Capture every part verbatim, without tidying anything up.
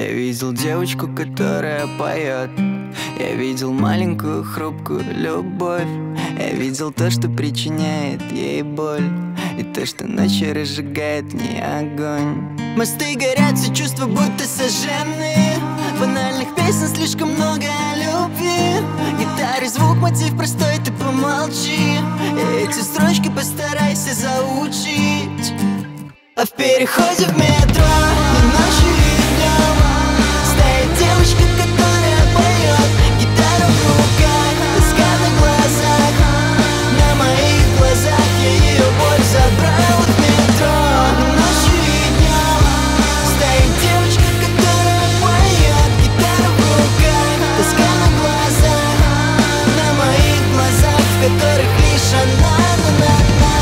Я видел девочку, которая поет. Я видел маленькую хрупкую любовь. Я видел то, что причиняет ей боль, и то, что ночью разжигает в ней огонь. Мосты горят, все чувства будто сожжены. Банальных песен слишком много о любви. Гитары, звук, мотив простой, ты помолчи. И эти строчки постарайся заучить. А в переходе в метро и ночью, и днем стоит девочка, которая поет. Гитара в руках, тоска на глазах. На моих глазах я ее боль забрал. В метро и ночью, и днем стоит девочка, которая поет. Гитара в руках, тоска на глазах. На моих глазах, в которых лишь она, на-на-на.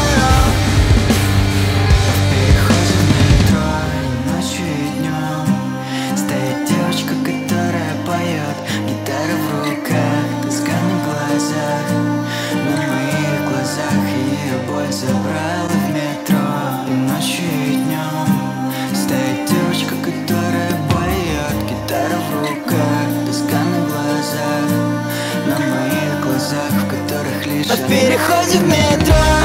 Забрала в метро и ночью, и днем стоит девочка, которая поет. Гитара в руках, тоска на глазах. На моих глазах, в которых лишь... А в переходе в метро